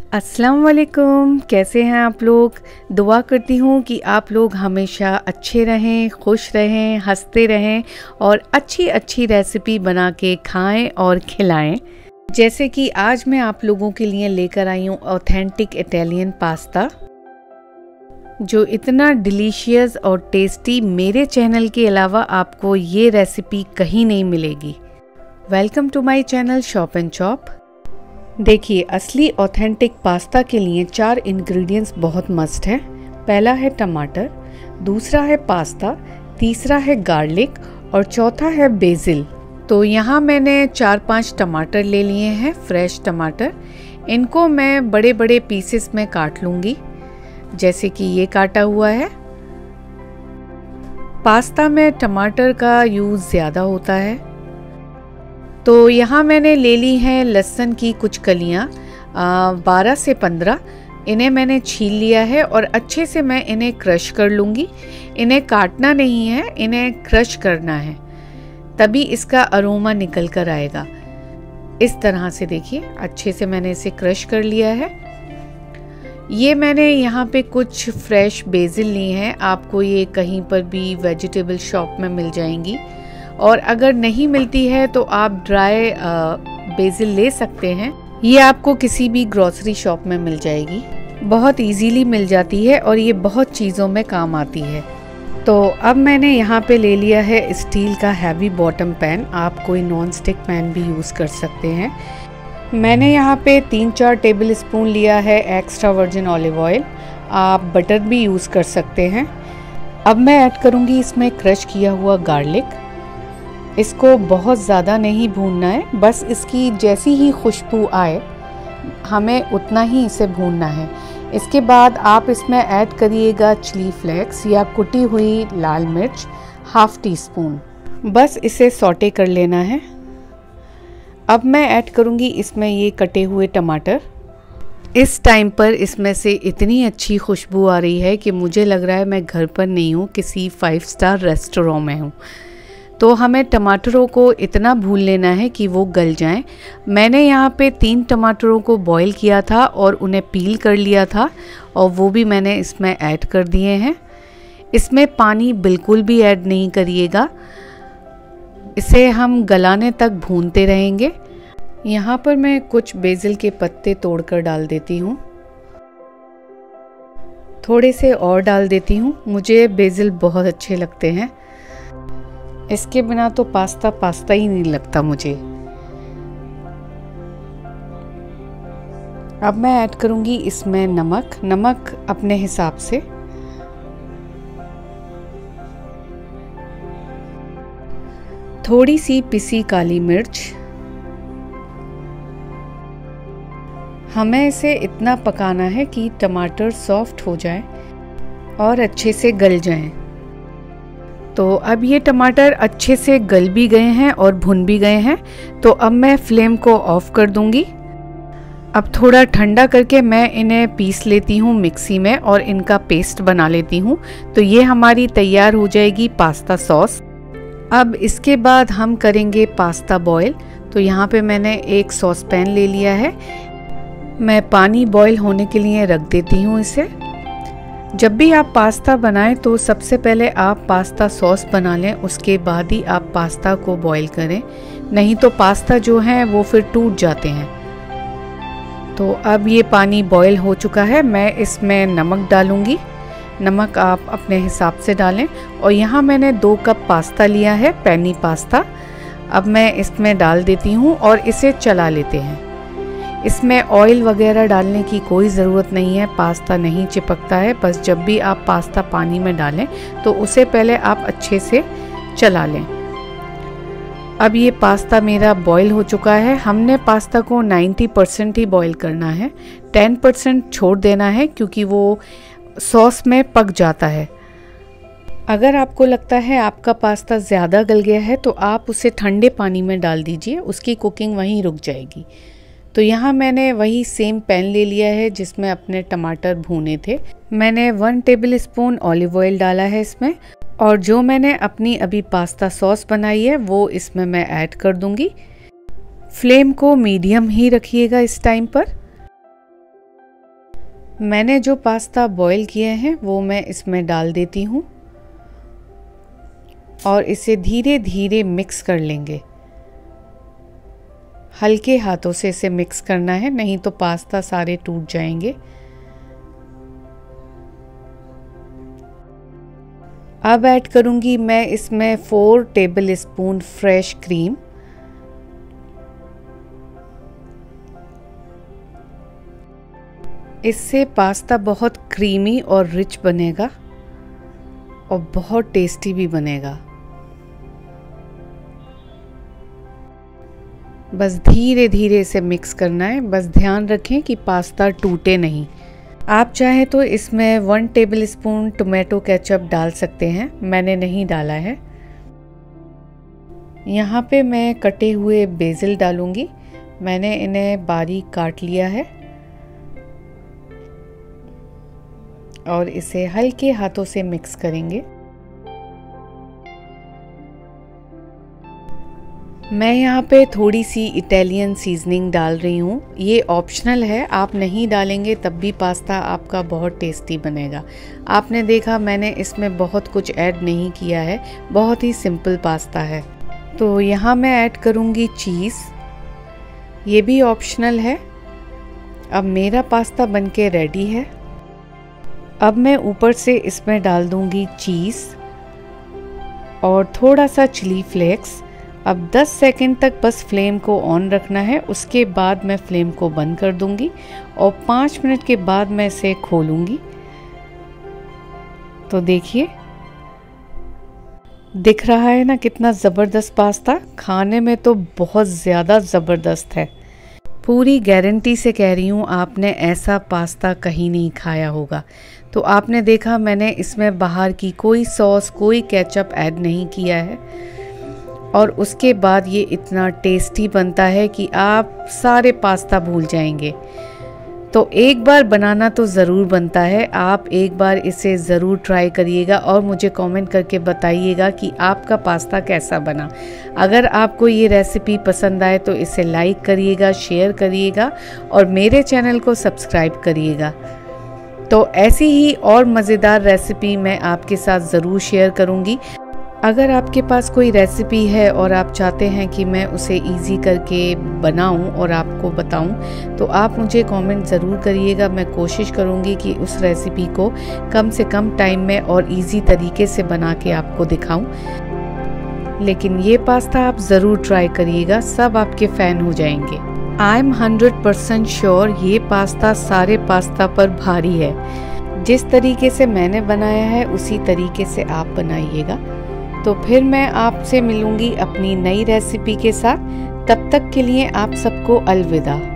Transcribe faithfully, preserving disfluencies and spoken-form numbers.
अस्सलाम वालेकुम, कैसे हैं आप लोग। दुआ करती हूँ कि आप लोग हमेशा अच्छे रहें, खुश रहें, हंसते रहें और अच्छी अच्छी रेसिपी बना के खाएं और खिलाएं। जैसे कि आज मैं आप लोगों के लिए लेकर आई हूँ ऑथेंटिक इटालियन पास्ता, जो इतना डिलीशियस और टेस्टी मेरे चैनल के अलावा आपको ये रेसिपी कहीं नहीं मिलेगी। Welcome to my channel Shop and Chop. देखिए, असली ऑथेंटिक पास्ता के लिए चार इंग्रेडिएंट्स बहुत मस्ट है। पहला है टमाटर, दूसरा है पास्ता, तीसरा है गार्लिक और चौथा है बेसिल। तो यहाँ मैंने चार पांच टमाटर ले लिए हैं, फ्रेश टमाटर। इनको मैं बड़े बड़े पीसेस में काट लूँगी, जैसे कि ये काटा हुआ है। पास्ता में टमाटर का यूज़ ज़्यादा होता है। तो यहाँ मैंने ले ली हैं लहसुन की कुछ कलियाँ, बारह से पंद्रह। इन्हें मैंने छील लिया है और अच्छे से मैं इन्हें क्रश कर लूँगी। इन्हें काटना नहीं है, इन्हें क्रश करना है, तभी इसका अरोमा निकल कर आएगा। इस तरह से देखिए, अच्छे से मैंने इसे क्रश कर लिया है। ये मैंने यहाँ पे कुछ फ्रेश बेसिल ली हैं। आपको ये कहीं पर भी वेजिटेबल शॉप में मिल जाएंगी, और अगर नहीं मिलती है तो आप ड्राई बेसिल ले सकते हैं। ये आपको किसी भी ग्रोसरी शॉप में मिल जाएगी, बहुत इजीली मिल जाती है और ये बहुत चीज़ों में काम आती है। तो अब मैंने यहाँ पे ले लिया है स्टील का हैवी बॉटम पैन। आप कोई नॉन स्टिक पैन भी यूज़ कर सकते हैं। मैंने यहाँ पे तीन चार टेबल स्पून लिया है एक्स्ट्रा वर्जिन ऑलिव ऑयल। आप बटर भी यूज़ कर सकते हैं। अब मैं ऐड करूँगी इसमें क्रश किया हुआ गार्लिक। इसको बहुत ज़्यादा नहीं भूनना है, बस इसकी जैसी ही खुशबू आए हमें उतना ही इसे भूनना है। इसके बाद आप इसमें ऐड करिएगा चिली फ्लेक्स या कुटी हुई लाल मिर्च, हाफ टी स्पून। बस इसे सौटे कर लेना है। अब मैं ऐड करूँगी इसमें ये कटे हुए टमाटर। इस टाइम पर इसमें से इतनी अच्छी खुशबू आ रही है कि मुझे लग रहा है मैं घर पर नहीं हूँ, किसी फाइव स्टार रेस्टोरेंट में हूँ। तो हमें टमाटरों को इतना भून लेना है कि वो गल जाएं। मैंने यहाँ पे तीन टमाटरों को बॉईल किया था और उन्हें पील कर लिया था, और वो भी मैंने इसमें ऐड कर दिए हैं। इसमें पानी बिल्कुल भी ऐड नहीं करिएगा, इसे हम गलाने तक भूनते रहेंगे। यहाँ पर मैं कुछ बेसिल के पत्ते तोड़कर डाल देती हूँ। थोड़े से और डाल देती हूँ, मुझे बेसिल बहुत अच्छे लगते हैं। इसके बिना तो पास्ता पास्ता ही नहीं लगता मुझे। अब मैं ऐड करूंगी इसमें नमक नमक अपने हिसाब से। थोड़ी सी पिसी काली मिर्च। हमें इसे इतना पकाना है कि टमाटर सॉफ्ट हो जाए और अच्छे से गल जाएं। तो अब ये टमाटर अच्छे से गल भी गए हैं और भुन भी गए हैं। तो अब मैं फ्लेम को ऑफ कर दूंगी। अब थोड़ा ठंडा करके मैं इन्हें पीस लेती हूँ मिक्सी में और इनका पेस्ट बना लेती हूँ। तो ये हमारी तैयार हो जाएगी पास्ता सॉस। अब इसके बाद हम करेंगे पास्ता बॉईल। तो यहाँ पे मैंने एक सॉस पैन ले लिया है। मैं पानी बॉईल होने के लिए रख देती हूँ इसे। जब भी आप पास्ता बनाएं तो सबसे पहले आप पास्ता सॉस बना लें, उसके बाद ही आप पास्ता को बॉईल करें, नहीं तो पास्ता जो है वो फिर टूट जाते हैं। तो अब ये पानी बॉईल हो चुका है। मैं इसमें नमक डालूंगी। नमक आप अपने हिसाब से डालें। और यहाँ मैंने दो कप पास्ता लिया है, पेनी पास्ता। अब मैं इसमें डाल देती हूँ और इसे चला लेते हैं। इसमें ऑयल वगैरह डालने की कोई ज़रूरत नहीं है, पास्ता नहीं चिपकता है। बस जब भी आप पास्ता पानी में डालें तो उसे पहले आप अच्छे से चला लें। अब ये पास्ता मेरा बॉईल हो चुका है। हमने पास्ता को नब्बे परसेंट ही बॉईल करना है, दस परसेंट छोड़ देना है, क्योंकि वो सॉस में पक जाता है। अगर आपको लगता है आपका पास्ता ज़्यादा गल गया है तो आप उसे ठंडे पानी में डाल दीजिए, उसकी कुकिंग वहीं रुक जाएगी। तो यहाँ मैंने वही सेम पैन ले लिया है जिसमें अपने टमाटर भूने थे। मैंने one tablespoon olive oil डाला है इसमें, और जो मैंने अपनी अभी पास्ता सॉस बनाई है वो इसमें मैं ऐड कर दूंगी। फ्लेम को मीडियम ही रखिएगा इस टाइम पर। मैंने जो पास्ता बॉईल किए हैं वो मैं इसमें डाल देती हूँ और इसे धीरे धीरे मिक्स कर लेंगे। हल्के हाथों से इसे मिक्स करना है, नहीं तो पास्ता सारे टूट जाएंगे। अब ऐड करूंगी मैं इसमें four tablespoon fresh cream. इससे पास्ता बहुत क्रीमी और रिच बनेगा और बहुत टेस्टी भी बनेगा। बस धीरे धीरे इसे मिक्स करना है। बस ध्यान रखें कि पास्ता टूटे नहीं। आप चाहे तो इसमें one tablespoon tomato ketchup डाल सकते हैं, मैंने नहीं डाला है। यहाँ पे मैं कटे हुए बेसिल डालूंगी। मैंने इन्हें बारीक काट लिया है और इसे हल्के हाथों से मिक्स करेंगे। मैं यहाँ पे थोड़ी सी इटालियन सीजनिंग डाल रही हूँ। ये ऑप्शनल है, आप नहीं डालेंगे तब भी पास्ता आपका बहुत टेस्टी बनेगा। आपने देखा मैंने इसमें बहुत कुछ ऐड नहीं किया है, बहुत ही सिंपल पास्ता है। तो यहाँ मैं ऐड करूँगी चीज़, ये भी ऑप्शनल है। अब मेरा पास्ता बनके रेडी है। अब मैं ऊपर से इसमें डाल दूँगी चीज़ और थोड़ा सा चिली फ्लेक्स। अब दस सेकंड तक बस फ्लेम को ऑन रखना है, उसके बाद मैं फ्लेम को बंद कर दूंगी और पाँच मिनट के बाद मैं इसे खोलूंगी। तो देखिए, दिख रहा है ना कितना ज़बरदस्त पास्ता। खाने में तो बहुत ज़्यादा ज़बरदस्त है। पूरी गारंटी से कह रही हूँ, आपने ऐसा पास्ता कहीं नहीं खाया होगा। तो आपने देखा मैंने इसमें बाहर की कोई सॉस, कोई केचप ऐड नहीं किया है और उसके बाद ये इतना टेस्टी बनता है कि आप सारे पास्ता भूल जाएंगे। तो एक बार बनाना तो ज़रूर बनता है। आप एक बार इसे ज़रूर ट्राई करिएगा और मुझे कमेंट करके बताइएगा कि आपका पास्ता कैसा बना। अगर आपको ये रेसिपी पसंद आए तो इसे लाइक करिएगा, शेयर करिएगा और मेरे चैनल को सब्सक्राइब करिएगा। तो ऐसी ही और मज़ेदार रेसिपी मैं आपके साथ ज़रूर शेयर करूँगी। अगर आपके पास कोई रेसिपी है और आप चाहते हैं कि मैं उसे इजी करके बनाऊं और आपको बताऊं, तो आप मुझे कमेंट ज़रूर करिएगा। मैं कोशिश करूंगी कि उस रेसिपी को कम से कम टाइम में और इजी तरीके से बना के आपको दिखाऊं। लेकिन ये पास्ता आप ज़रूर ट्राई करिएगा, सब आपके फ़ैन हो जाएंगे। I am hundred percent sure ये पास्ता सारे पास्ता पर भारी है। जिस तरीके से मैंने बनाया है उसी तरीके से आप बनाइएगा। तो फिर मैं आपसे मिलूंगी अपनी नई रेसिपी के साथ। तब तक के लिए आप सबको अलविदा।